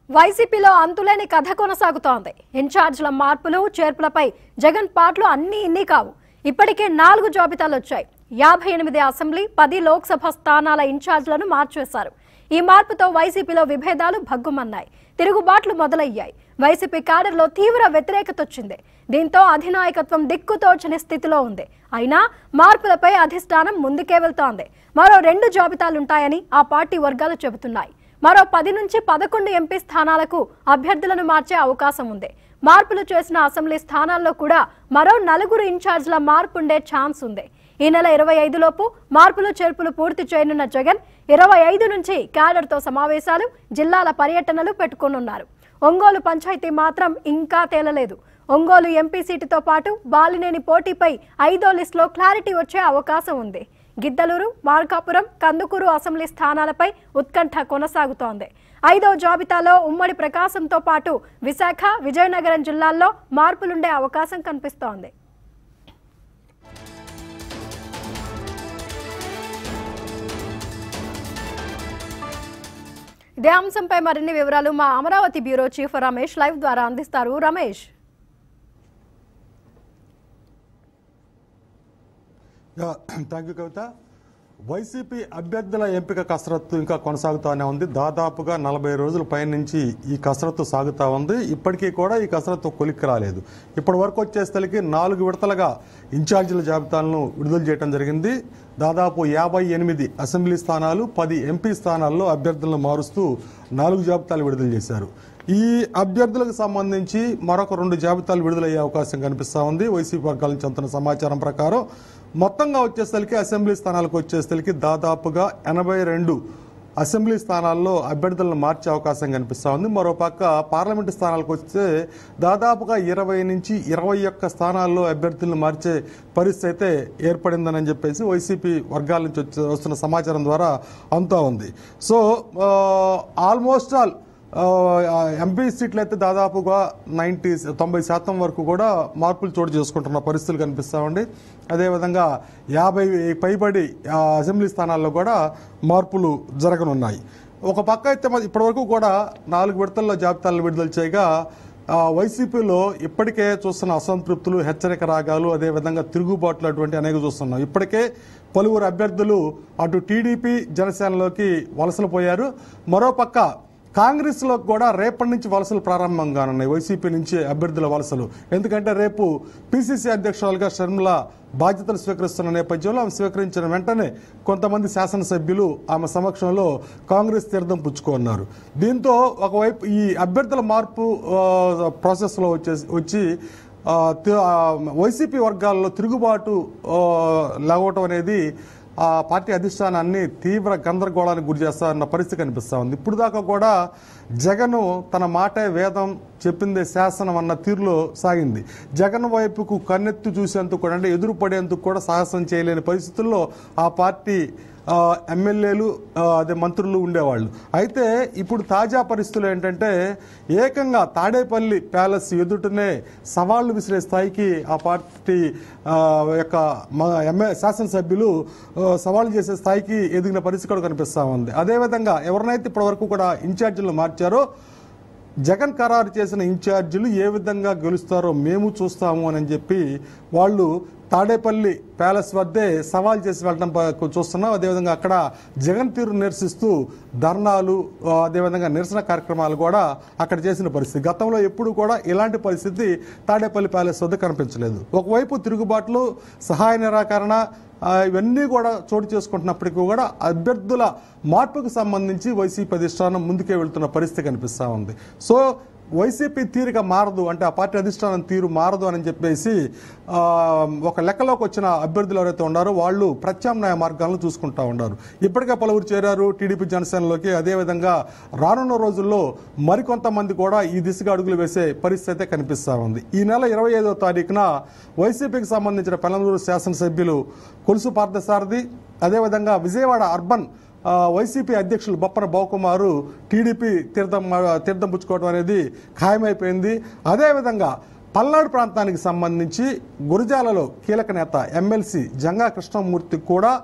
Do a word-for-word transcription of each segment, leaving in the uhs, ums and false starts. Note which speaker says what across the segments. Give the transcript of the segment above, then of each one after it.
Speaker 1: వైసీపీలో అంతులేని కథ కొనసాగుతోంది. ఇన్ఛార్జ్ల మార్పులు చేర్పులపై జగన్ పాటలు అన్ని ఇన్ని కావు. ఇప్పటికే నాలుగు జాబితాలు వచ్చాయి. యాభై ఎనిమిది అసెంబ్లీ పది లోక్సభ స్థానాల ఇన్ఛార్జ్లను మార్చేశారు. ఈ మార్పుతో వైసీపీలో విభేదాలు భగ్గుమన్నాయి. తిరుగుబాట్లు మొదలయ్యాయి. వైసీపీ క్యాడర్లో తీవ్ర వ్యతిరేకత వచ్చింది. దీంతో అధినాయకత్వం దిక్కుతోచని స్థితిలో ఉంది. అయినా మార్పులపై అధిష్టానం ముందుకే వెళ్తోంది. మరో రెండు జాబితాలుంటాయని ఆ పార్టీ వర్గాలు చెబుతున్నాయి. మరో పది నుంచి పదకొండు ఎంపీ స్థానాలకు అభ్యర్థులను మార్చే అవకాశం ఉంది. మార్పులు చేసిన అసెంబ్లీ స్థానాల్లో కూడా మరో నలుగురు ఇన్ఛార్జ్ల మార్పు ఉండే ఛాన్స్ ఉంది. ఈ నెల ఇరవై ఐదు లోపు మార్పులు చేర్పులు పూర్తి చేయనున్న జగన్ ఇరవై ఐదు నుంచి క్యాడర్తో సమావేశాలు, జిల్లాల పర్యటనలు పెట్టుకోనున్నారు. ఒంగోలు పంచాయతీ మాత్రం ఇంకా తేలలేదు. ఒంగోలు ఎంపీ సీటుతో పాటు బాలినేని పోటీపై ఐదో లిస్టులో క్లారిటీ వచ్చే అవకాశం ఉంది. గిద్దలూరు, మార్కాపురం, కందుకూరు అసెంబ్లీ స్థానాలపై ఉత్కంఠ కొనసాగుతోంది. ఐదో జాబితాలో ఉమ్మడి ప్రకాశంతో పాటు విశాఖ, విజయనగరం జిల్లాల్లో మార్పులుండే అవకాశం కనిపిస్తోంది. ఇదే అంశంపై మరిన్ని వివరాలు మా Amaravati bureau chief Ramesh live ద్వారా అందిస్తారు. Ramesh,
Speaker 2: thank you Kavitha. YCP అభ్యర్థుల ఎంపిక కసరత్తు ఇంకా కొనసాగుతూనే ఉంది. దాదాపుగా నలభై రోజుల పై నుంచి ఈ కసరత్తు సాగుతూ ఉంది. ఇప్పటికీ కూడా ఈ కసరత్తు కొలిక్కి రాలేదు. ఇప్పటి వరకు వచ్చేసరికి నాలుగు విడతలుగా ఇన్ఛార్జీల జాబితాలను విడుదల చేయడం జరిగింది. దాదాపు యాభై ఎనిమిది అసెంబ్లీ స్థానాలు, పది ఎంపీ స్థానాల్లో అభ్యర్థులను మారుస్తూ నాలుగు జాబితాలు విడుదల చేశారు. ఈ అభ్యర్థులకు సంబంధించి మరొక రెండు జాబితాలు విడుదలయ్యే అవకాశం కనిపిస్తూ ఉంది. వైసీపీ వర్గాల నుంచి అందుతున్న సమాచారం ప్రకారం మొత్తంగా వచ్చేసరికి అసెంబ్లీ స్థానాలకు వచ్చేసరికి దాదాపుగా ఎనభై రెండు అసెంబ్లీ స్థానాల్లో అభ్యర్థులను మార్చే అవకాశం కనిపిస్తూ ఉంది. మరోపక్క పార్లమెంటు స్థానాలకు వస్తే దాదాపుగా ఇరవై నుంచి ఇరవై ఒక్క స్థానాల్లో అభ్యర్థులను మార్చే పరిస్థితి అయితే ఏర్పడిందని చెప్పేసి వైసీపీ వర్గాల నుంచి వచ్చే వస్తున్న సమాచారం ద్వారా అంతా ఉంది. సో ఆల్మోస్ట్ ఆల్ ఎంపీ సీట్లు అయితే దాదాపుగా నైంటీ తొంభై శాతం వరకు కూడా మార్పులు చోటు చేసుకుంటున్న పరిస్థితులు కనిపిస్తూ ఉండి, అదేవిధంగా యాభై పైబడి అసెంబ్లీ స్థానాల్లో కూడా మార్పులు జరగనున్నాయి. ఒక పక్క అయితే ఇప్పటివరకు కూడా నాలుగు విడతల్లో జాబితాలను విడుదల చేయగా వైసీపీలో ఇప్పటికే చూస్తున్న అసంతృప్తులు, హెచ్చరిక రాగాలు, అదేవిధంగా తిరుగుబాట్లు అటువంటి అనేక చూస్తున్నాం. ఇప్పటికే పలువురు అభ్యర్థులు అటు టీడీపీ, జనసేనలోకి వలసలు పోయారు. మరోపక్క కాంగ్రెస్ లో కూడా రేపటి నుంచి వలసలు ప్రారంభం కానున్నాయి. వైసీపీ నుంచి అభ్యర్థుల వలసలు. ఎందుకంటే రేపు పిసిసి అధ్యక్షురాలుగా షర్మిల బాధ్యతలు స్వీకరిస్తున్న నేపథ్యంలో ఆమె స్వీకరించిన వెంటనే కొంతమంది శాసనసభ్యులు ఆమె సమక్షంలో కాంగ్రెస్ తీర్థం పుచ్చుకున్నారు. దీంతో ఒకవైపు ఈ అభ్యర్థుల మార్పు ప్రాసెస్లో వచ్చేసి వచ్చి వైసీపీ వర్గాల్లో తిరుగుబాటు లేవటం అనేది ఆ పార్టీ అధిష్టానాన్ని తీవ్ర గందరగోళానికి గురి చేస్తారన్న పరిస్థితి కనిపిస్తూ ఉంది. ఇప్పుడు దాకా కూడా జగన్ తన మాటే వేదం, చెప్పిందే శాసనం అన్న తీరులో సాగింది. జగన్ వైపుకు కన్నెత్తి చూసేందుకు కూడా, అంటే ఎదురు పడేందుకు కూడా సాహసం చేయలేని పరిస్థితుల్లో ఆ పార్టీ ఎమ్మెల్యేలు, అదే మంత్రులు ఉండేవాళ్ళు. అయితే ఇప్పుడు తాజా పరిస్థితులు ఏంటంటే ఏకంగా తాడేపల్లి ప్యాలెస్ ఎదుటనే సవాళ్లు విసిరే స్థాయికి ఆ పార్టీ యొక్క ఎమ్మె శాసనసభ్యులు సవాళ్లు చేసే స్థాయికి ఎదిగిన పరిస్థితి కూడా కనిపిస్తూ ఉంది. అదేవిధంగా ఎవరినైతే ఇప్పటివరకు కూడా ఇన్ఛార్జీలు మార్చారో, జగన్ ఖరారు చేసిన ఇన్ఛార్జీలు ఏ విధంగా గెలుస్తారో మేము చూస్తాము అని చెప్పి వాళ్ళు తాడేపల్లి ప్యాలెస్ వద్దే సవాల్ చేసి వెళ్ళడం చూస్తున్నాం. అదేవిధంగా అక్కడ జగన్ తీరు నిరసిస్తూ ధర్నాలు, అదేవిధంగా నిరసన కార్యక్రమాలు కూడా అక్కడ చేసిన పరిస్థితి. గతంలో ఎప్పుడు కూడా ఇలాంటి పరిస్థితి తాడేపల్లి ప్యాలెస్ వద్ద కనిపించలేదు. ఒకవైపు తిరుగుబాట్లు, సహాయ నిరాకరణ ఇవన్నీ కూడా చోటు చేసుకుంటున్నప్పటికీ కూడా అభ్యర్థుల మార్పుకు సంబంధించి వైసీపీ అధిష్టానం ముందుకే వెళ్తున్న పరిస్థితి కనిపిస్తూ ఉంది. సో వైసీపీ తీరిక మారదు, అంటే ఆ పార్టీ అధిష్టానం తీరు మారదు అని చెప్పేసి ఒక లెక్కలోకి వచ్చిన అభ్యర్థులు ఎవరైతే ఉన్నారో వాళ్ళు ప్రత్యామ్నాయ మార్గాలను చూసుకుంటా ఉన్నారు. ఇప్పటికే పలువురు చేరారు టీడీపీ, జనసేనలోకి. అదేవిధంగా రానున్న రోజుల్లో మరికొంతమంది కూడా ఈ దిశగా అడుగులు వేసే పరిస్థితి కనిపిస్తూ ఉంది. ఈ నెల ఇరవై ఐదవ తారీఖున వైసీపీకి సంబంధించిన పెనందూరు శాసనసభ్యులు కొలుసు పార్థసారథి, అదేవిధంగా విజయవాడ అర్బన్ వైసీపీ అధ్యక్షులు బొప్పన బావకుమారు టీడీపీ తీర్థం తీర్థం పుచ్చుకోవడం అనేది ఖాయమైపోయింది. అదేవిధంగా పల్నాడు ప్రాంతానికి సంబంధించి గురజాలలో కీలక నేత ఎమ్మెల్సీ జంగా కృష్ణమూర్తి కూడా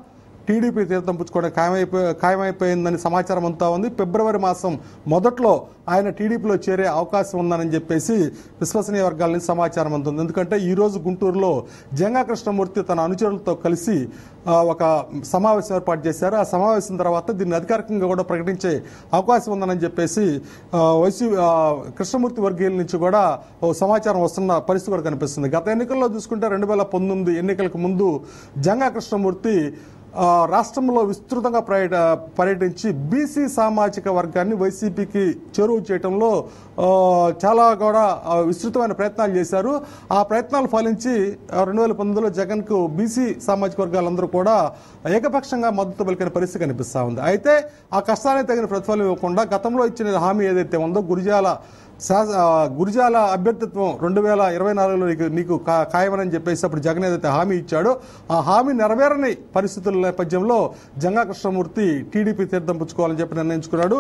Speaker 2: టీడీపీ తీర్థం పుచ్చుకోవడం ఖాయమైపోయి ఖాయమైపోయిందని సమాచారం అంతా ఉంది. ఫిబ్రవరి మాసం మొదట్లో ఆయన టీడీపీలో చేరే అవకాశం ఉందని చెప్పేసి విశ్వసనీయ వర్గాల నుంచి సమాచారం అందుతుంది. ఎందుకంటే ఈ రోజు గుంటూరులో జంగా కృష్ణమూర్తి తన అనుచరులతో కలిసి ఒక సమావేశం ఏర్పాటు చేశారు. ఆ సమావేశం తర్వాత దీన్ని అధికారికంగా కూడా ప్రకటించే అవకాశం ఉందని చెప్పేసి వైసీ కృష్ణమూర్తి వర్గీయుల నుంచి కూడా సమాచారం వస్తున్న పరిస్థితి కూడా కనిపిస్తుంది. గత ఎన్నికల్లో చూసుకుంటే రెండు వేల పంతొమ్మిది ఎన్నికలకు ముందు జంగా కృష్ణమూర్తి రాష్ట్రంలో విస్తృతంగా పర్యట పర్యటించి బీసీ సామాజిక వర్గాన్ని వైసీపీకి చేరువ చేయడంలో చాలా కూడా విస్తృతమైన ప్రయత్నాలు చేశారు. ఆ ప్రయత్నాలు ఫలించి రెండు వేల పంతొమ్మిదిలో జగన్కు బీసీ సామాజిక వర్గాలందరూ కూడా ఏకపక్షంగా మద్దతు పలికిన పరిస్థితి కనిపిస్తూ ఉంది. అయితే ఆ కష్టానికి తగిన ప్రతిఫలం ఇవ్వకుండా గతంలో ఇచ్చిన హామీ ఏదైతే ఉందో గురిజాల గురిజాల అభ్యర్థిత్వం రెండు వేల ఇరవై నాలుగులో నీకు నీకు ఖాయమని చెప్పేసి అప్పుడు జగన్ ఏదైతే హామీ ఇచ్చాడో ఆ హామీ నెరవేరని పరిస్థితుల నేపథ్యంలో జంగా కృష్ణమూర్తి టీడీపీ తీర్థం పుచ్చుకోవాలని చెప్పి నిర్ణయించుకున్నాడు.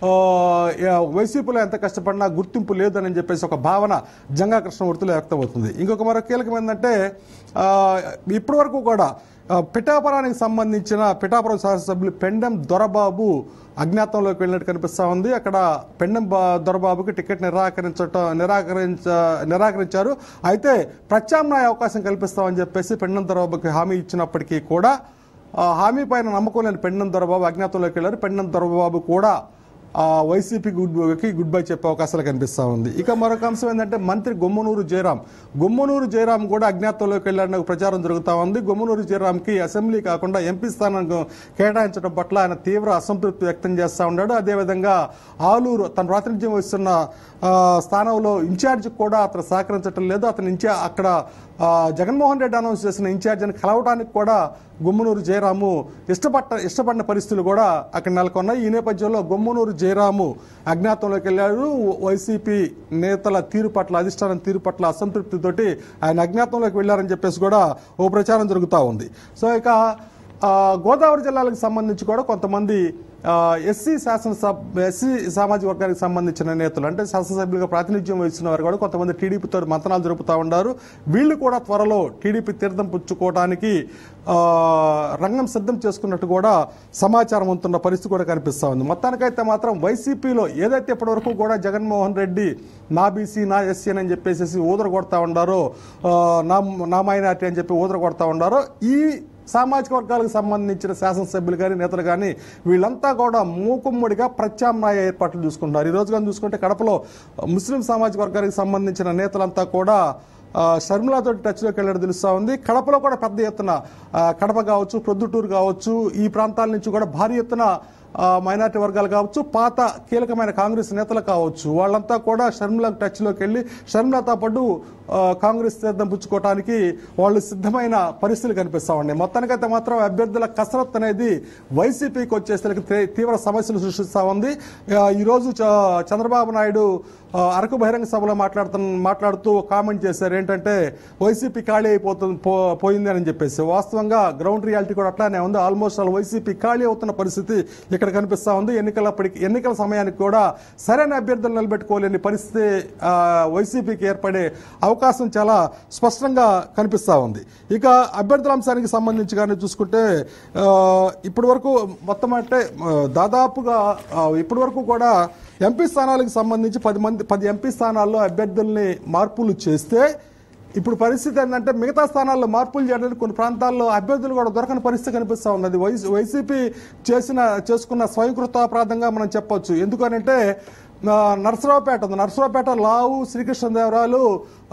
Speaker 2: వైసీపీలో ఎంత కష్టపడినా గుర్తింపు లేదని చెప్పేసి ఒక భావన జంగా కృష్ణమూర్తిలో వ్యక్తమవుతుంది. ఇంకొక మరో కీలకం ఏంటంటే ఇప్పటి వరకు కూడా పిఠాపురానికి సంబంధించిన పిఠాపురం శాసనసభ్యులు పెండెం దొరబాబు అజ్ఞాతంలోకి వెళ్ళినట్టు కనిపిస్తూ ఉంది. అక్కడ పెండెం దొరబాబుకి టికెట్ నిరాకరించటం నిరాకరించ నిరాకరించారు. అయితే ప్రత్యామ్నాయ అవకాశం కల్పిస్తామని చెప్పేసి పెండెం దొరబాబుకి హామీ ఇచ్చినప్పటికీ కూడా హామీ పైన నమ్మకం లేని పెండెం దొరబాబు అజ్ఞాతంలోకి వెళ్ళారు. పెండెం దొరబాబు కూడా వైసీపీ గుడ్కి గుడ్ బై చెప్పే అవకాశాలు కనిపిస్తూ ఉంది. ఇక మరొక అంశం ఏంటంటే మంత్రి గుమ్మనూరు జయరాం గుమ్మనూరు జయరాం కూడా అజ్ఞాతంలోకి వెళ్ళాలని ప్రచారం జరుగుతూ ఉంది. గుమ్మనూరు జయరాంకి అసెంబ్లీ కాకుండా ఎంపీ స్థానం కేటాయించడం పట్ల ఆయన తీవ్ర అసంతృప్తి వ్యక్తం చేస్తూ ఉన్నాడు. అదేవిధంగా ఆలూరు తన ప్రాతినిధ్యం వహిస్తున్న స్థానంలో ఇన్ఛార్జ్ కూడా అతను సహకరించడం లేదు. అతని ఇన్ఛార్జ్ అక్కడ జగన్మోహన్ రెడ్డి అనౌన్స్ చేసిన ఇన్ఛార్జిని కలవడానికి కూడా గుమ్మనూరు జయరాము ఇష్టపడ్డ ఇష్టపడిన పరిస్థితులు కూడా అక్కడ నెలకొన్నాయి. ఈ నేపథ్యంలో గుమ్మనూరు జయరాము అజ్ఞాతంలోకి వెళ్ళారు. వైసీపీ నేతల తీరు పట్ల అధిష్టానం తీరు పట్ల అసంతృప్తితోటి ఆయన అజ్ఞాతంలోకి వెళ్లారని చెప్పేసి కూడా ఓ ప్రచారం జరుగుతూ ఉంది. సో ఇక గోదావరి జిల్లాలకు సంబంధించి కూడా కొంతమంది ఎస్సీ శాసనసభ ఎస్సీ సామాజిక వర్గానికి సంబంధించిన నేతలు అంటే శాసనసభ్యులుగా ప్రాతినిధ్యం వహిస్తున్న వారు కూడా కొంతమంది టీడీపీతో మంతనాలు జరుపుతూ ఉన్నారు. వీళ్ళు కూడా త్వరలో టీడీపీ తీర్థం పుచ్చుకోవడానికి రంగం సిద్ధం చేసుకున్నట్టు కూడా సమాచారం ఉంటున్న పరిస్థితి కూడా కనిపిస్తూ ఉంది. మొత్తానికైతే మాత్రం వైసీపీలో ఏదైతే ఇప్పటివరకు కూడా జగన్మోహన్ రెడ్డి నా బీసీ నా ఎస్సీ అని చెప్పేసి ఊదర కొడతా ఉండారో నా నా మైనార్టీ అని చెప్పి ఊదర కొడతా ఉండారో ఈ సామాజిక వర్గాలకు సంబంధించిన శాసనసభ్యులు కానీ నేతలు కానీ వీళ్ళంతా కూడా మూకుమ్మడిగా ప్రత్యామ్నాయ ఏర్పాట్లు చూసుకుంటున్నారు. ఈ రోజు కానీ చూసుకుంటే కడపలో ముస్లిం సామాజిక వర్గానికి సంబంధించిన నేతలంతా కూడా షర్మిలాతో టచ్లోకి వెళ్ళడం తెలుస్తూ ఉంది. కడపలో కూడా పెద్ద ఎత్తున కడప కావచ్చు ప్రొద్దుటూరు కావచ్చు ఈ ప్రాంతాల నుంచి కూడా భారీ ఎత్తున మైనార్టీ వర్గాలు కావచ్చు పాత కీలకమైన కాంగ్రెస్ నేతలు కావచ్చు వాళ్ళంతా కూడా షర్మిల టచ్లోకి వెళ్ళి షర్మిలతో పాటు కాంగ్రెస్ తీర్థం పుచ్చుకోవడానికి వాళ్ళు సిద్ధమైన పరిస్థితులు కనిపిస్తూ ఉన్నాయి. మొత్తానికైతే మాత్రం అభ్యర్థుల కసరత్ అనేది వైసీపీకి వచ్చేసరికి తీవ్ర సమస్యలు సృష్టిస్తూ ఉంది. ఈరోజు చంద్రబాబు నాయుడు అరకు బహిరంగ సభలో మాట్లాడుతు మాట్లాడుతూ కామెంట్ చేశారు ఏంటంటే వైసీపీ ఖాళీ అయిపోతుంది పోయింది అని చెప్పేసి. వాస్తవంగా గ్రౌండ్ రియాలిటీ కూడా అట్లానే ఉంది. ఆల్మోస్ట్ ఆల్ వైసీపీ ఖాళీ అవుతున్న పరిస్థితి ఇక్కడ కనిపిస్తూ ఉంది. ఎన్నికలప్పటికి ఎన్నికల సమయానికి కూడా సరైన అభ్యర్థులు నిలబెట్టుకోలేని పరిస్థితి వైసీపీకి ఏర్పడే అవకాశం చాలా స్పష్టంగా కనిపిస్తూ ఉంది. ఇక అభ్యర్థుల అంశానికి సంబంధించి కానీ చూసుకుంటే ఇప్పటి వరకు మొత్తం అంటే దాదాపుగా ఇప్పటి వరకు కూడా ఎంపీ స్థానాలకు సంబంధించి పది మంది పది ఎంపీ స్థానాల్లో అభ్యర్థుల్ని మార్పులు చేస్తే ఇప్పుడు పరిస్థితి ఏంటంటే మిగతా స్థానాల్లో మార్పులు చేయడానికి కొన్ని ప్రాంతాల్లో అభ్యర్థులు కూడా దొరకని పరిస్థితి కనిపిస్తూ ఉన్నది. వైసీపీ చేసిన చేసుకున్న స్వయంకృతాపరాధంగా మనం చెప్పొచ్చు. ఎందుకనంటే నర్సరావుపేట ఉంది. నర్సరావుపేట లావు శ్రీకృష్ణదేవరాయలు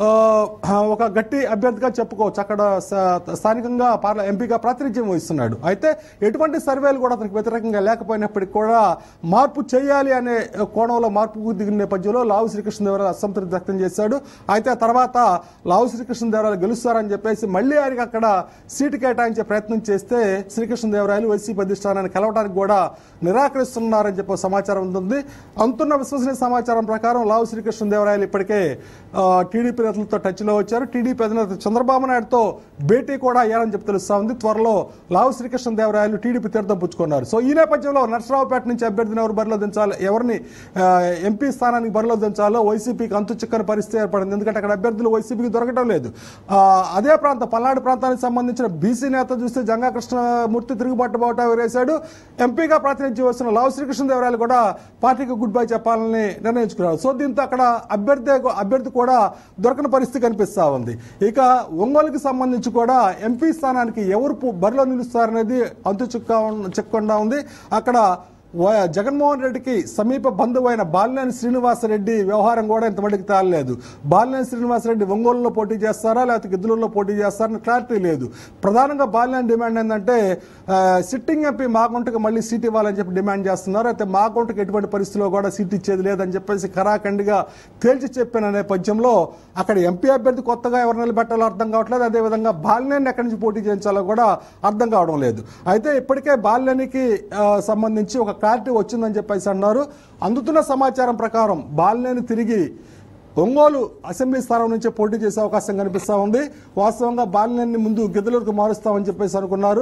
Speaker 2: ఒక గట్టి అభ్యర్థిగా చెప్పుకోవచ్చు. అక్కడ స్థానికంగా పార్ల ఎంపీగా ప్రాతినిధ్యం వహిస్తున్నాడు. అయితే ఎటువంటి సర్వేలు కూడా అతనికి వ్యతిరేకంగా లేకపోయినప్పటికీ కూడా మార్పు చేయాలి అనే కోణంలో మార్పు దిగిన నేపథ్యంలో లావు శ్రీకృష్ణదేవరాయలు అసంతృప్తి వ్యక్తం చేశాడు. అయితే ఆ తర్వాత లావు శ్రీకృష్ణదేవరాయలు గెలుస్తారని చెప్పేసి మళ్ళీ ఆయనకి అక్కడ సీటు కేటాయించే ప్రయత్నం చేస్తే శ్రీకృష్ణదేవరాయలు వైసీపీ అధిష్టానాన్ని కలవడానికి కూడా నిరాకరిస్తున్నారని చెప్పే సమాచారం ఉంటుంది. అంతున్న విశ్వసనీయ సమాచారం ప్రకారం లావు శ్రీకృష్ణదేవరాయలు ఇప్పటికే టీడీపీ నేతలతో టచ్లో వచ్చారు. టీడీపీ అధినేత చంద్రబాబు నాయుడుతో భేటీ కూడా అయ్యారని చెప్పి తెలుస్తా ఉంది. త్వరలో లావు శ్రీకృష్ణదేవరాయలు టీడీపీ తీర్థం పుచ్చుకున్నారు. సో ఈ నేపథ్యంలో నర్సరావుపేట నుంచి అభ్యర్థిని ఎవరు బరిలో దించాలి, ఎవరిని ఎంపీ స్థానానికి బరిలో దించాలో వైసీపీకి అంతు చిక్కని పరిస్థితి ఏర్పడింది. ఎందుకంటే అక్కడ అభ్యర్థులు వైసీపీకి దొరకడం లేదు. అదే ప్రాంతం పల్నాడు ప్రాంతానికి సంబంధించిన బీసీ నేత చూస్తే జంగా కృష్ణమూర్తి తిరుగుబాటు బాట వేశాడు. ఎంపీగా ప్రాతినిధ్యం వస్తున్న లావు శ్రీకృష్ణదేవరాయలు కూడా పార్టీకి గుడ్ బై చెప్పాలని నిర్ణయించుకున్నారు. సో దీంతో అక్కడ అభ్యర్థి అభ్యర్థి కూడా దొరకని పరిస్థితి కనిపిస్తా ఉంది. ఇక ఒంగోలుకి సంబంధించి కూడా ఎంపీ స్థానానికి ఎవరు బరిలో నిలుస్తారనేది అంతు చిక్క చిక్కకుండా ఉంది. అక్కడ జగన్మోహన్ రెడ్డికి సమీప బంధువైన బాలినేని శ్రీనివాసరెడ్డి వ్యవహారం కూడా ఇంతమందికి తేలలేదు. బాలినేని శ్రీనివాసరెడ్డి ఒంగోలులో పోటీ చేస్తారా లేకపోతే గిద్దలూరులో పోటీ చేస్తారని క్లారిటీ లేదు. ప్రధానంగా బాలినేని డిమాండ్ ఏంటంటే సిట్టింగ్ ఎంపీ మాగుంటకు మళ్ళీ సీట్ ఇవ్వాలని చెప్పి డిమాండ్ చేస్తున్నారు. అయితే మాగుంటకు ఎటువంటి పరిస్థితిలో కూడా సీట్ ఇచ్చేది లేదని చెప్పేసి ఖరాఖండిగా తేల్చి చెప్పిన నేపథ్యంలో అక్కడ ఎంపీ అభ్యర్థి కొత్తగా ఎవరు నిలబెట్టాలో అర్థం కావట్లేదు. అదేవిధంగా బాలినేని ఎక్కడి నుంచి పోటీ చేయించాలో కూడా అర్థం కావడం లేదు. అయితే ఇప్పటికే బాలినేనికి సంబంధించి ఒక క్లారిటీ వచ్చిందని చెప్పేసి అన్నారు. అందుతున్న సమాచారం ప్రకారం బాలినేని తిరిగి ఒంగోలు అసెంబ్లీ స్థానం నుంచి పోటీ చేసే అవకాశం కనిపిస్తూ ఉంది. వాస్తవంగా బాలినేని ముందు గిద్దలూరుకు మారుస్తామని చెప్పేసి అనుకున్నారు.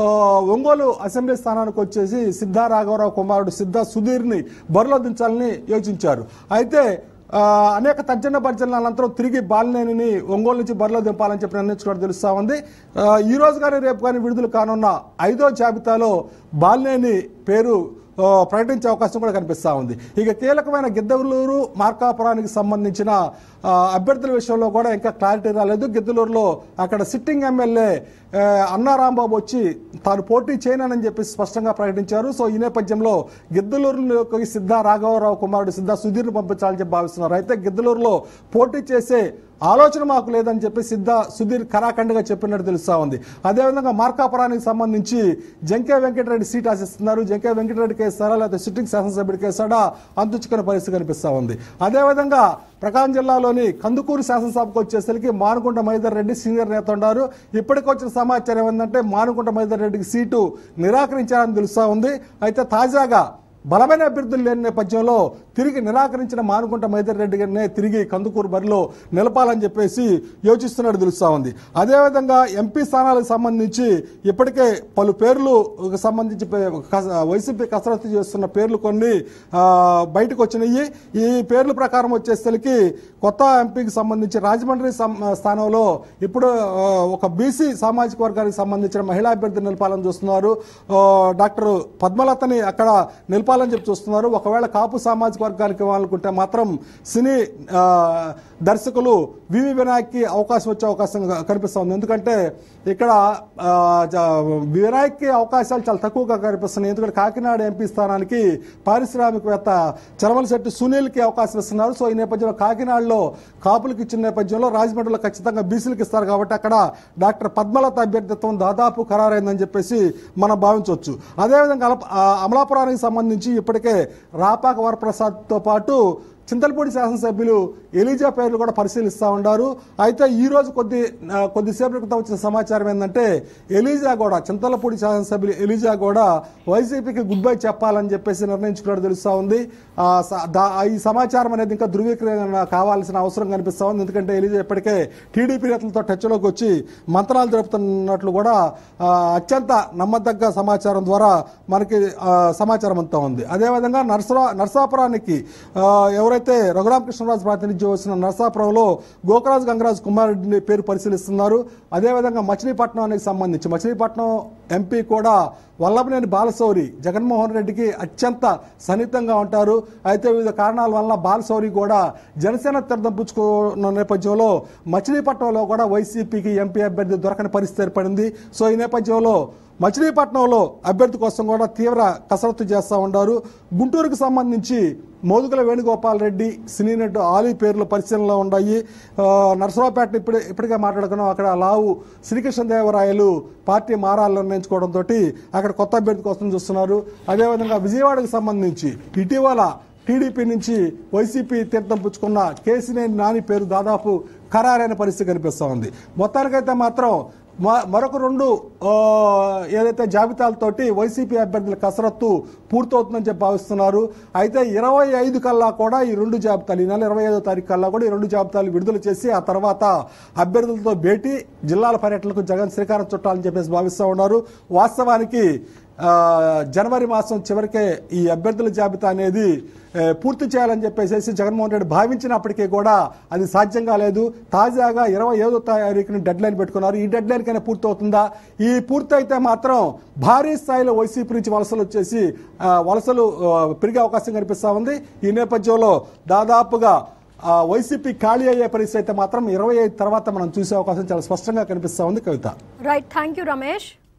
Speaker 2: ఒంగోలు అసెంబ్లీ స్థానానికి వచ్చేసి సిద్ధా రాఘవరావు కుమారుడు సిద్ధా సుధీర్ని బరిలో దించాలని యోచించారు. అయితే అనేక తర్జన భర్జనల అనంతరం తిరిగి బాలినేనిని ఒంగోలు నుంచి బరిలో దింపాలని చెప్పి నిర్ణయించుకోవడం తెలుస్తా ఉంది. ఈ రోజు కానీ రేపు కానీ విడుదల కానున్న ఐదో జాబితాలో బాలినేని పేరు ప్రకటించే అవకాశం కూడా కనిపిస్తూ ఉంది. ఇక కీలకమైన గిద్దలూరు మార్కాపురానికి సంబంధించిన అభ్యర్థుల విషయంలో కూడా ఇంకా క్లారిటీ రాలేదు. గిద్దలూరులో అక్కడ సిట్టింగ్ ఎమ్మెల్యే అన్నా రాంబాబు వచ్చి తాను పోటీ చేయనని చెప్పి స్పష్టంగా ప్రకటించారు. సో ఈ నేపథ్యంలో గిద్దలూరులోకి సిద్ధా రాఘవరావు కుమారుడు సిద్ధా సుధీర్ను పంపించాలని చెప్పి భావిస్తున్నారు. అయితే గిద్దలూరులో పోటీ చేసే ఆలోచన మాకు లేదని చెప్పి సిద్ధా సుధీర్ ఖరాఖండిగా చెప్పినట్టు తెలుస్తా ఉంది. అదేవిధంగా మార్కాపురానికి సంబంధించి జంకే వెంకటరెడ్డి సీట్ ఆశిస్తున్నారు. జంకే వెంకటరెడ్డికి వేస్తారా లేకపోతే సిట్టింగ్ శాసనసభ్యుడికి వేస్తాడా అంతుచుకునే పరిస్థితి కనిపిస్తా ఉంది. అదేవిధంగా ప్రకాశం జిల్లాలోని కందుకూరు శాసనసభకు వచ్చేసరికి మానుకుంట మహేందర్ రెడ్డి సీనియర్ నేత ఉన్నారు. ఇప్పటికొచ్చిన సమాచారం ఏంటంటే మానుకుంట మహేందర్ రెడ్డికి సీటు నిరాకరించారని తెలుస్తా ఉంది. అయితే తాజాగా బలమైన అభ్యర్థులు లేని నేపథ్యంలో తిరిగి నిరాకరించిన మానుకుంట మహేందర్ రెడ్డి గారినే తిరిగి కందుకూరు బరిలో నిలపాలని చెప్పేసి యోచిస్తున్నట్టు తెలుస్తా ఉంది. అదేవిధంగా ఎంపీ స్థానాలకు సంబంధించి ఇప్పటికే పలు పేర్లు సంబంధించి వైసీపీ కసరత్తు చేస్తున్న పేర్లు కొన్ని బయటకు వచ్చినాయి. ఈ పేర్ల ప్రకారం వచ్చేసరికి కొత్త ఎంపీకి సంబంధించి రాజమండ్రి స్థానంలో ఇప్పుడు ఒక బీసీ సామాజిక వర్గానికి సంబంధించిన మహిళా అభ్యర్థి నిలపాలని చూస్తున్నారు. డాక్టర్ పద్మలతని అక్కడ నిలపాలని చెప్పి చూస్తున్నారు. ఒకవేళ కాపు సామాజిక వర్గానికి ఇవ్వాలనుకుంటే మాత్రం సినీ దర్శకులు వివి వినాయక్కి అవకాశం వచ్చే అవకాశం కనిపిస్తుంది. ఎందుకంటే ఇక్కడ వినాయక్కి అవకాశాలు చాలా తక్కువగా కనిపిస్తున్నాయి. ఎందుకంటే కాకినాడ ఎంపీ స్థానానికి పారిశ్రామికవేత్త చరమలశెట్టి సునీల్కి అవకాశం ఇస్తున్నారు. సో ఈ నేపథ్యంలో కాకినాడలో కాపులకు ఇచ్చిన నేపథ్యంలో రాజమండ్రిలో ఖచ్చితంగా బీసీలకు ఇస్తారు కాబట్టి అక్కడ డాక్టర్ పద్మలత అభ్యర్థిత్వం దాదాపు ఖరారైందని చెప్పేసి మనం భావించవచ్చు. అదేవిధంగా అమలాపురానికి సంబంధించి ఇప్పటికే రాపాక వరప్రసాద్తో పాటు చింతలపూడి శాసనసభ్యులు ఎలిజా పేర్లు కూడా పరిశీలిస్తూ ఉన్నారు. అయితే ఈ రోజు కొద్ది కొద్దిసేపటి క్రితం వచ్చిన సమాచారం ఏంటంటే ఎలిజా కూడా చింతలపూడి శాసనసభ్యులు ఎలిజా కూడా వైసీపీకి గుడ్ బై చెప్పాలని చెప్పేసి నిర్ణయించుకున్నట్టు తెలుస్తూ ఉంది. ఈ సమాచారం అనేది ఇంకా ధృవీకరణ కావాల్సిన అవసరం కనిపిస్తూ ఉంది. ఎందుకంటే ఎలిజా ఇప్పటికే టీడీపీ నేతలతో టచ్లోకి వచ్చి మంత్రాలు జరుపుతున్నట్లు కూడా అత్యంత నమ్మదగ్గ సమాచారం ద్వారా మనకి సమాచారం అంతా ఉంది. అదేవిధంగా నర్సరా నర్సాపురానికి ఎవరైతే రఘురామకృష్ణరాజు ప్రాతినిధ్యం వచ్చిన నర్సాపురంలో గోకరాజు గంగరాజు కుమారుడిని పేరు పరిశీలిస్తున్నారు. అదేవిధంగా మచిలీపట్నానికి సంబంధించి మచిలీపట్నం ఎంపీ కూడా వల్లభనేని బాలశౌరి జగన్మోహన్ రెడ్డికి అత్యంత సన్నిహితంగా ఉంటారు. అయితే వివిధ కారణాల వల్ల బాలశౌరి కూడా జనసేన తీర్థం పుచ్చుకున్న నేపథ్యంలో మచిలీపట్నంలో కూడా వైసీపీకి ఎంపీ అభ్యర్థి దొరకని పరిస్థితి ఏర్పడింది. సో ఈ నేపథ్యంలో మచిలీపట్నంలో అభ్యర్థి కోసం కూడా తీవ్ర కసరత్తు చేస్తూ ఉంటారు. గుంటూరుకు సంబంధించి మోదుగుల వేణుగోపాల్ రెడ్డి సినీ నటు ఆలీ పేర్లు పరిశీలనలో ఉన్నాయి. నర్సరావుపేట ఇప్పుడు ఇప్పటికే మాట్లాడుకున్నాం. అక్కడ లావు శ్రీకృష్ణదేవరాయలు పార్టీ మారాలని నిర్ణయించుకోవడంతో అక్కడ కొత్త అభ్యర్థి కోసం చూస్తున్నారు. అదేవిధంగా విజయవాడకు సంబంధించి ఇటీవల టీడీపీ నుంచి వైసీపీ తీర్థం పుచ్చుకున్న కేసినేని నాని పేరు దాదాపు ఖరారైన పరిస్థితి కనిపిస్తూ ఉంది. మొత్తానికైతే మాత్రం మరొక రెండు ఏదైతే జాబితాలతోటి వైసీపీ అభ్యర్థుల కసరత్తు పూర్తవుతుందని చెప్పి భావిస్తున్నారు. అయితే ఇరవై ఐదు కల్లా కూడా ఈ రెండు జాబితాలు ఈ నెల ఇరవై ఐదో తారీఖు కల్లా కూడా ఈ రెండు జాబితాలు విడుదల చేసి ఆ తర్వాత అభ్యర్థులతో భేటీ జిల్లాల పర్యటనకు జగన్ శ్రీకారం చుట్టాలని చెప్పేసి భావిస్తూ ఉన్నారు. వాస్తవానికి జనవరి మాసం చివరికే ఈ అభ్యర్థుల జాబితా అనేది పూర్తి చేయాలని చెప్పేసి జగన్మోహన్ రెడ్డి భావించినప్పటికీ కూడా అది సాధ్యం కాలేదు. తాజాగా ఇరవై ఐదో తారీఖుని డెడ్ లైన్ పెట్టుకున్నారు. ఈ డెడ్ లైన్ కైనా పూర్తి అవుతుందా? ఈ పూర్తి అయితే మాత్రం భారీ స్థాయిలో వైసీపీ నుంచి వలసలు వచ్చేసి వలసలు పెరిగే అవకాశం కనిపిస్తా ఉంది. ఈ నేపథ్యంలో దాదాపుగా వైసీపీ ఖాళీ అయ్యే పరిస్థితి అయితే మాత్రం ఇరవై ఐదు తర్వాత మనం చూసే అవకాశం చాలా స్పష్టంగా కనిపిస్తా ఉంది. Kavitha.
Speaker 1: Right, thank you Ramesh.